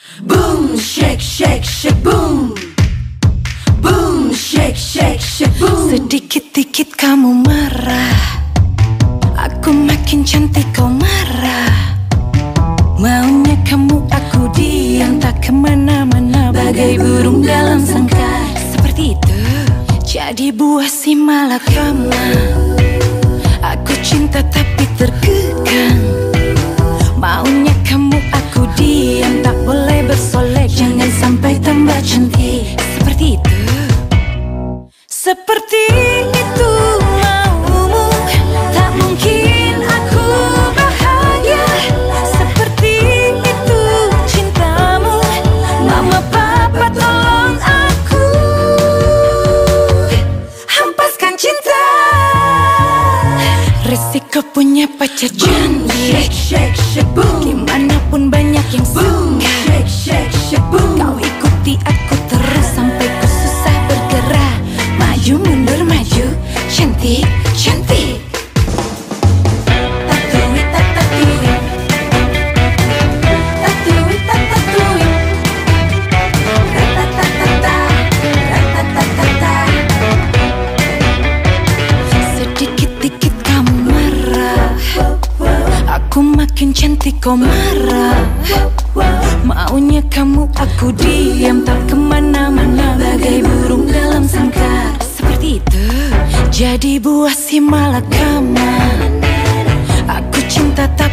Boom, shake, shake, shake, boom. Boom, shake, shake, shake, boom. Sedikit-dikit kamu marah, aku makin cantik kau marah. Maunya kamu aku diam, tak kemana-mana, bagai burung dalam sangkar. Seperti itu, jadi buah si malakama. Aku cinta tapi terkekang. Maunya kamu aku diam, tak boleh bersolek, jangan sampai tambah cantik. Seperti itu, seperti itu maumu, tak mungkin aku bahagia. Seperti itu cintamu, mama papa tolong aku, hempaskan cinta. Resiko punya pacar cantik, shake, shake, shake, boom. Gimanapun banyak yang Boom, suka. shake, shake, shake, boom. Kau ikuti aku terus sampai ku susah bergerak. Maju mundur maju, cantik, cantik. Tatui, tatatui. Tatui, tatatui. Ratatatata, ratatatata. Sedikit-dikit kamu marah, aku makin cantik kau marah. Maunya kamu aku diam, tak kemana-mana, bagai burung dalam sangkar. Seperti itu, jadi buah si malakama. Aku cinta tak